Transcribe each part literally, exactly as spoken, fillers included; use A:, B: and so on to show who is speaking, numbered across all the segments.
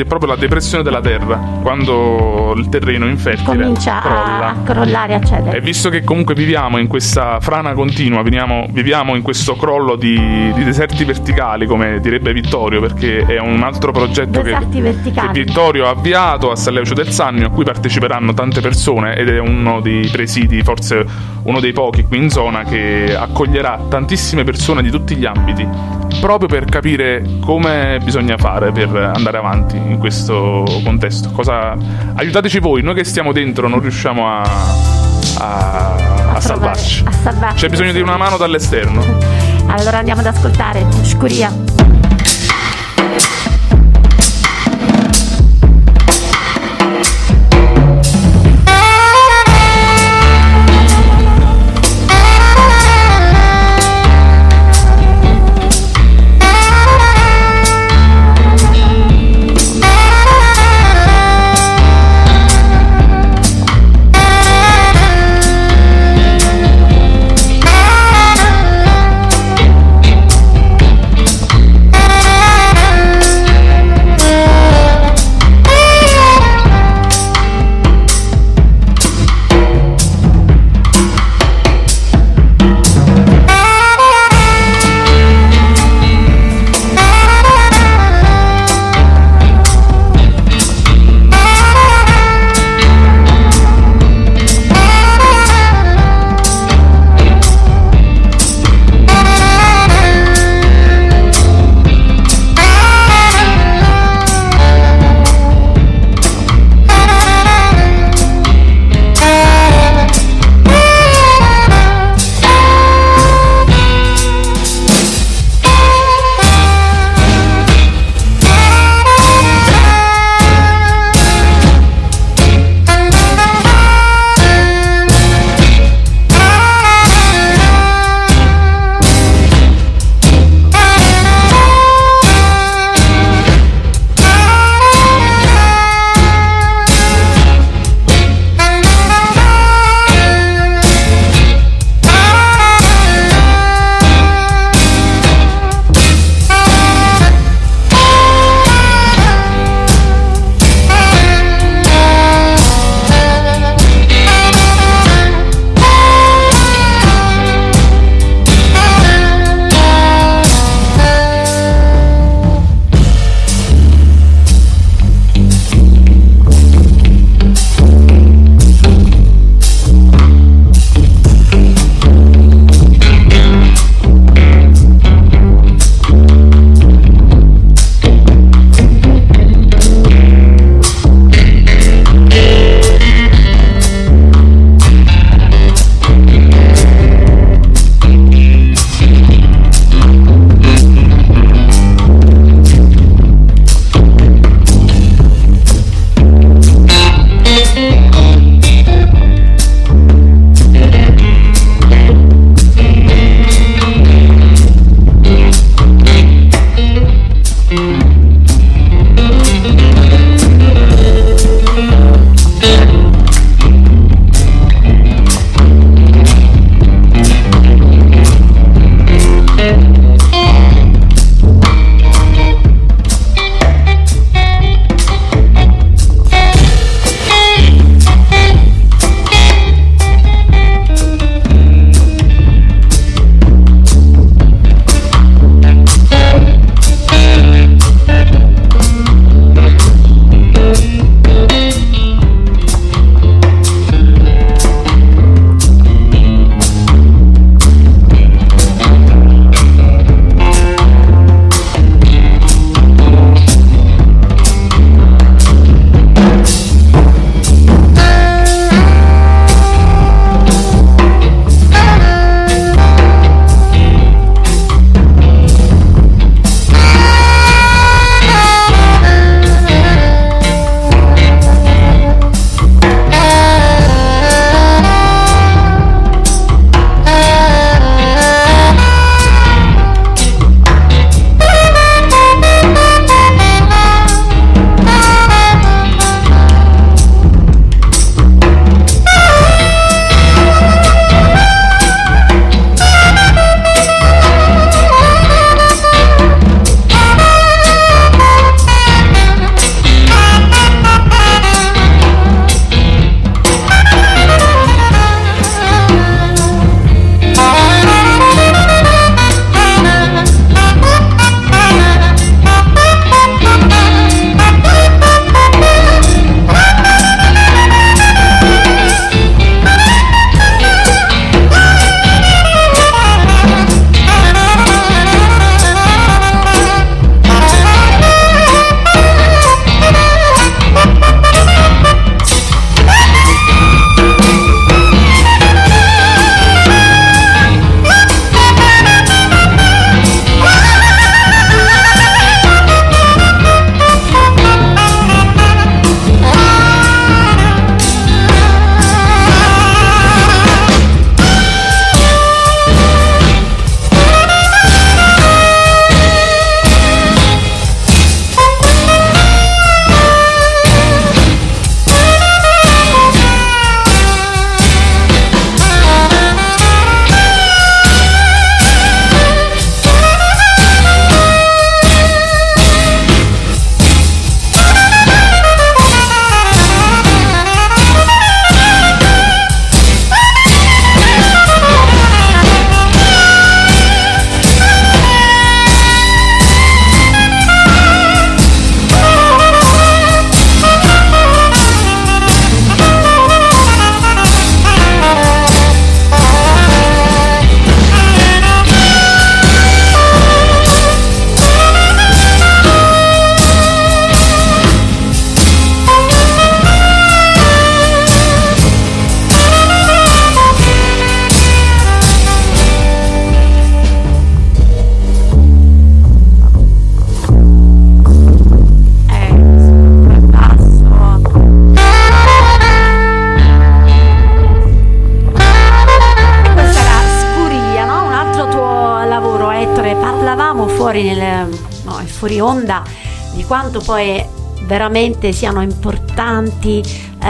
A: è proprio la depressione della terra, quando il terreno infertile
B: comincia
A: crolla.
B: a crollare, a cedere.
A: E visto che comunque viviamo in questa frana continua, viviamo, viviamo in questo crollo di, di deserti verticali, come direbbe Vittorio, perché è un altro progetto che, che Vittorio ha avviato a San Leucio del Sannio, a cui parteciperanno tante persone, ed è uno dei presidi, forse uno dei pochi qui in zona, che accoglierà tantissime persone di tutti gli ambiti, proprio per capire come bisogna fare per andare avanti in questo contesto. Cosa... aiutateci voi, noi che stiamo dentro non riusciamo a, a, a, a salvarci.
B: A salvarci.
A: C'è bisogno di una mano dall'esterno.
B: Allora andiamo ad ascoltare Scuria. fuori onda di quanto poi veramente siano importanti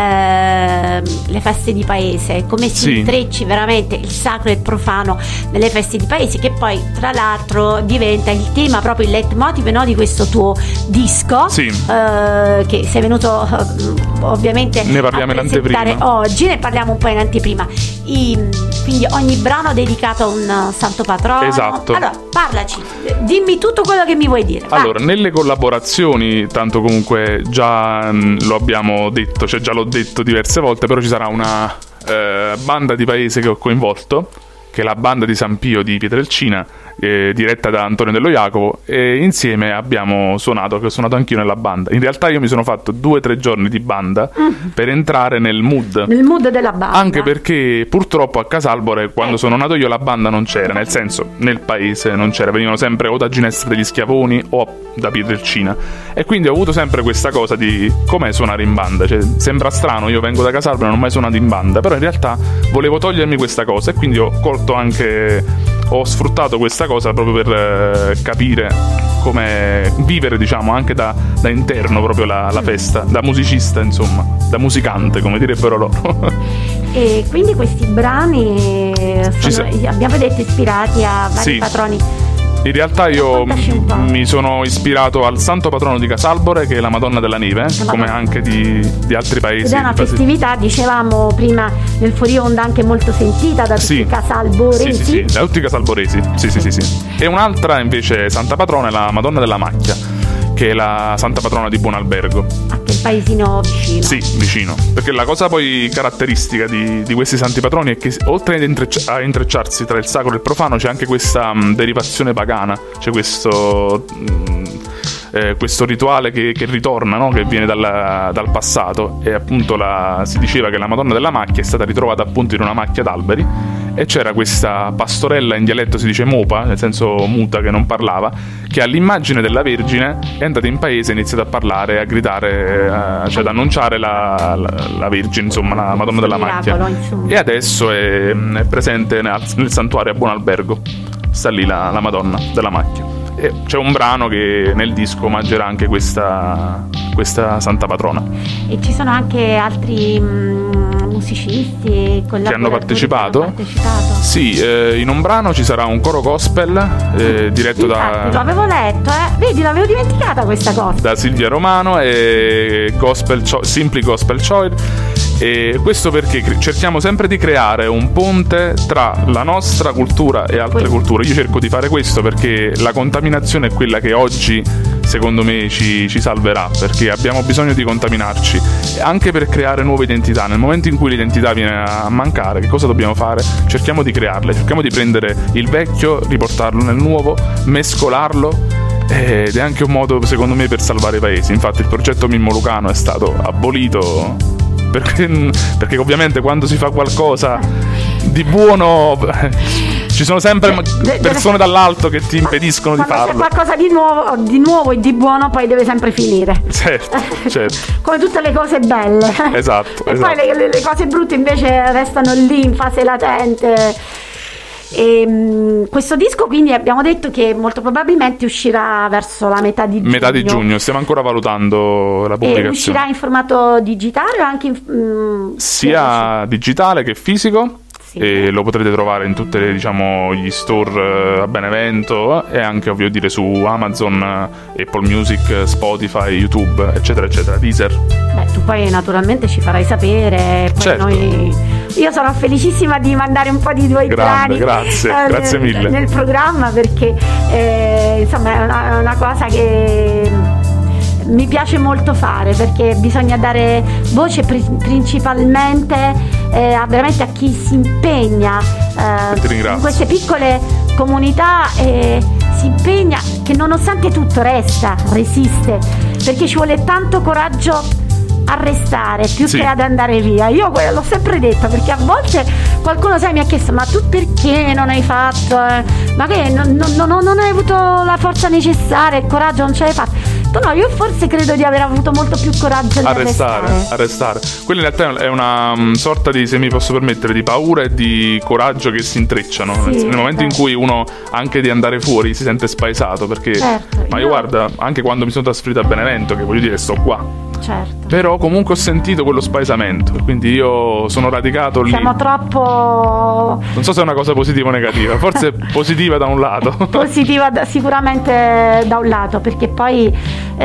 B: eh, le feste di paese, come si
A: sì. intrecci
B: veramente il sacro e il profano nelle feste di paese, che poi tra l'altro diventa il tema, proprio il leitmotiv, no, di questo tuo disco
A: sì.
B: eh, che sei venuto eh, ovviamente
A: ne parliamo
B: a presentare
A: in anteprima.
B: Oggi ne parliamo un po' in anteprima. I, quindi ogni brano è dedicato a un santo patrono.
A: Esatto.
B: Allora parlaci, dimmi tutto quello che mi vuoi dire.
A: Allora,
B: Vai.
A: nelle collaborazioni, tanto comunque già mh, lo abbiamo detto, cioè già l'ho detto diverse volte, però ci sarà una eh, banda di paese che ho coinvolto, che è la banda di San Pio di Pietrelcina, eh, diretta da Antonio Dello Jacopo, e insieme abbiamo suonato, che ho suonato anch'io nella banda. In realtà io mi sono fatto due o tre giorni di banda mm. per entrare nel mood.
B: Nel mood della banda.
A: Anche perché purtroppo a Casalbore, quando eh. sono nato io, la banda non c'era, nel senso, nel paese non c'era, venivano sempre o da Ginestra degli Schiavoni o da Pietrelcina, e quindi ho avuto sempre questa cosa di com'è suonare in banda, cioè sembra strano, io vengo da Casalbore, non ho mai suonato in banda, però in realtà volevo togliermi questa cosa, e quindi ho colto anche, ho sfruttato questa cosa proprio per eh, capire come vivere, diciamo, anche da, da interno proprio la, la festa, da musicista, insomma, da musicante, come direbbero loro.
B: E quindi questi brani sono, abbiamo detto, ispirati a vari
A: sì.
B: patroni.
A: In realtà io mi sono ispirato al santo patrono di Casalbore, che è la Madonna della Neve, la come Madonna. Anche di, di altri paesi.
B: Ed è una festività, dicevamo prima nel fuori onda, anche molto sentita da tutti
A: sì.
B: i casalboresi.
A: Sì, sì, sì, da tutti i casalboresi. Sì, sì, sì, sì. E un'altra invece santa patrona è la Madonna della Macchia, che è la santa patrona di Buonalbergo.
B: Ah, che è il paesino vicino.
A: Sì, vicino. Perché la cosa poi caratteristica di, di questi santi patroni è che oltre ad intrecci- a intrecciarsi tra il sacro e il profano c'è anche questa mh, derivazione pagana, c'è questo... Mh, Eh, questo rituale che, che ritorna, no? Che viene dal, dal passato, e appunto la, si diceva che la Madonna della Macchia è stata ritrovata appunto in una macchia d'alberi, e c'era questa pastorella, in dialetto si dice mopa, nel senso muta, che non parlava, che all'immagine della Vergine è andata in paese e ha iniziato a parlare, a gridare, eh, cioè ad annunciare la, la, la Vergine, insomma la Madonna della Macchia, e adesso è, è presente nel, nel santuario a Buonalbergo, sta lì la, la Madonna della Macchia. E c'è un brano che nel disco omaggerà anche questa, questa santa patrona.
B: E ci sono anche altri mh, musicisti
A: che hanno partecipato?
B: Che hanno partecipato.
A: Sì, eh, in un brano ci sarà un coro gospel eh, diretto
B: Infatti,
A: da...
B: lo avevo letto, eh. Vedi, l'avevo dimenticata questa cosa.
A: Da Silvia Romano e gospel cho- Simply Gospel Choir. E questo perché cerchiamo sempre di creare un ponte tra la nostra cultura e altre questo. culture. Io cerco di fare questo perché la contaminazione è quella che oggi, secondo me, ci, ci salverà, perché abbiamo bisogno di contaminarci, anche per creare nuove identità. Nel momento in cui l'identità viene a mancare, che cosa dobbiamo fare? Cerchiamo di crearle, cerchiamo di prendere il vecchio, riportarlo nel nuovo, mescolarlo, ed è anche un modo, secondo me, per salvare i paesi. Infatti il progetto Mimmo Lucano è stato abolito perché, perché ovviamente quando si fa qualcosa di buono ci sono sempre persone dall'alto che ti impediscono di farlo.
B: Quando c'è qualcosa di nuovo, di nuovo e di buono, poi deve sempre finire.
A: Certo, certo.
B: Come tutte le cose belle.
A: Esatto.
B: E
A: esatto.
B: poi le, le cose brutte invece restano lì in fase latente. E, mh, questo disco quindi abbiamo detto che molto probabilmente uscirà verso la metà di giugno.
A: Metà di giugno, stiamo ancora valutando la pubblicazione.
B: E uscirà in formato digitale o anche in, mh,
A: sia digitale che fisico?
B: Sì.
A: E lo potrete trovare in tutti, diciamo, gli store a Benevento, e anche, ovvio dire, su Amazon, Apple Music, Spotify, YouTube, eccetera eccetera, Deezer.
B: Beh, tu poi naturalmente ci farai sapere, poi
A: certo.
B: Noi... Io sono felicissima di mandare un po' di tuoi
A: Grande,
B: brani
A: grazie,
B: eh,
A: grazie
B: nel,
A: mille
B: nel programma, perché eh, insomma è una, una cosa che mi piace molto fare, perché bisogna dare voce pri- principalmente eh, a, veramente a chi si impegna eh, in queste piccole comunità, e si impegna, che nonostante tutto resta, resiste, perché ci vuole tanto coraggio a restare più sì. che ad andare via. Io l'ho sempre detto, perché a volte qualcuno, sai, mi ha chiesto: ma tu perché non hai fatto? Eh? Ma che non, non, non, non hai avuto la forza necessaria, il coraggio, non ce l'hai fatto? certo, no, io forse credo di aver avuto molto più coraggio di
A: arrestare,
B: arrestare.
A: arrestare. Quella in realtà è una um, sorta di, se mi posso permettere, di paura e di coraggio che si intrecciano.
B: Sì,
A: nel momento
B: certo.
A: in cui uno anche di andare fuori si sente spaesato, perché
B: certo,
A: ma io, io guarda, anche quando mi sono trasferito a Benevento, che voglio dire sto qua,
B: certo.
A: però comunque ho sentito quello spaesamento, quindi io sono radicato lì.
B: Siamo troppo,
A: non so se è una cosa positiva o negativa, forse positiva da un lato.
B: Positiva da, sicuramente da un lato, perché poi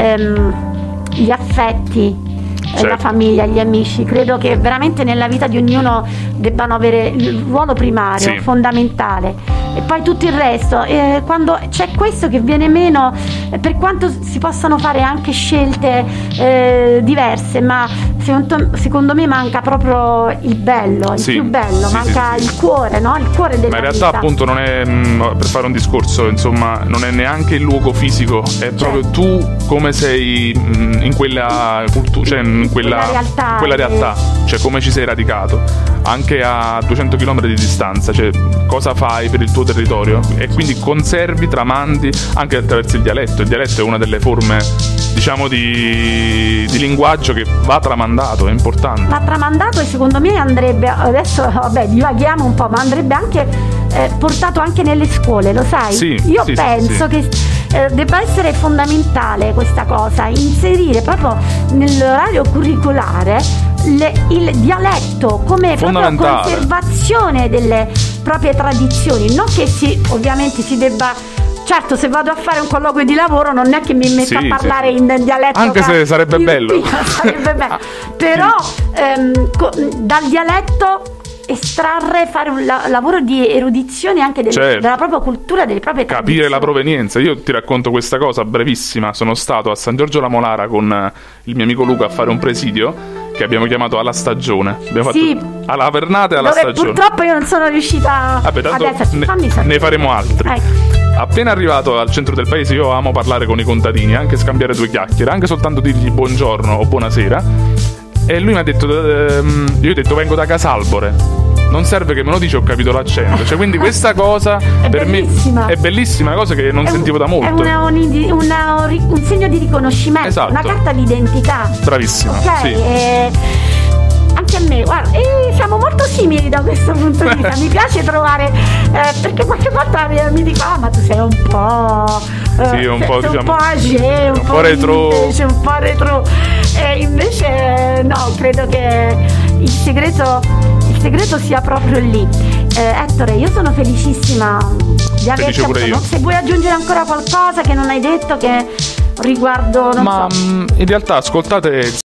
B: ehm, gli affetti, certo. la famiglia, gli amici, credo che veramente nella vita di ognuno debbano avere il ruolo primario, sì. fondamentale, e poi tutto il resto, eh, quando c'è questo che viene meno, eh, per quanto si possano fare anche scelte eh, diverse, ma secondo, secondo me manca proprio il bello, il
A: sì.
B: più bello,
A: sì,
B: manca
A: sì, sì.
B: il cuore, no? Il cuore della
A: ma in realtà
B: vita.
A: appunto non è, mh, per fare un discorso, insomma, non è neanche il luogo fisico, è proprio certo. tu come sei mh, in quella cultura, cioè in quella,
B: quella realtà,
A: quella realtà e... cioè come ci sei radicato anche a duecento chilometri di distanza, cioè cosa fai per il tuo territorio, e quindi conservi, tramandi anche attraverso il dialetto. Il dialetto è una delle forme, diciamo, di, di linguaggio che va tramandato, è importante.
B: Va tramandato, e secondo me andrebbe, adesso vabbè divaghiamo un po', ma andrebbe anche eh, portato anche nelle scuole, lo sai?
A: Sì,
B: io
A: sì,
B: penso
A: sì,
B: che eh, debba essere fondamentale questa cosa, inserire proprio nell'orario curricolare le, il dialetto come proprio conservazione delle proprie tradizioni, non che si ovviamente si debba. Certo, se vado a fare un colloquio di lavoro non è che mi metto sì, a parlare sì. in dialetto,
A: anche se sarebbe bello,
B: sarebbe bello. Però ehm, co- dal dialetto estrarre, fare un la- lavoro di erudizione anche del,
A: certo.
B: della propria cultura, delle proprie
A: capire
B: tradizioni.
A: la provenienza. Io ti racconto questa cosa brevissima. Sono stato a San Giorgio la Molara con il mio amico Luca a fare un presidio che abbiamo chiamato alla stagione. Abbiamo
B: sì.
A: fatto alla Vernata e alla
B: dove
A: stagione.
B: Purtroppo io non sono riuscita
A: Vabbè, tanto
B: ad esserci. Fammi
A: ne, ne faremo altri. Ecco. Appena arrivato al centro del paese, io amo parlare con i contadini, anche scambiare due chiacchiere, anche soltanto dirgli buongiorno o buonasera. E lui mi ha detto, ehm, io ho detto vengo da Casalbore. Non serve che me lo dici, ho capito l'accento. Cioè, quindi questa cosa
B: è
A: per
B: bellissima.
A: me è bellissima, una cosa che non
B: è
A: sentivo
B: un,
A: da molto.
B: È una, un, una, un segno di riconoscimento,
A: esatto.
B: una carta d'identità.
A: Bravissima.
B: Ok,
A: sì.
B: e anche a me, guarda, e siamo molto simili da questo punto di vista. Mi piace trovare, eh, perché qualche volta mi, mi dico, ah, ma tu sei un po'.
A: Sì, un po',
B: sei
A: diciamo,
B: un po' âgé, un, un po' retro, invece, un po' retro. E invece no, credo che il segreto, il segreto sia proprio lì. Eh, Ettore, io sono felicissima di averti. Se vuoi aggiungere ancora qualcosa che non hai detto, che riguardo non
A: ma
B: so.
A: in realtà ascoltate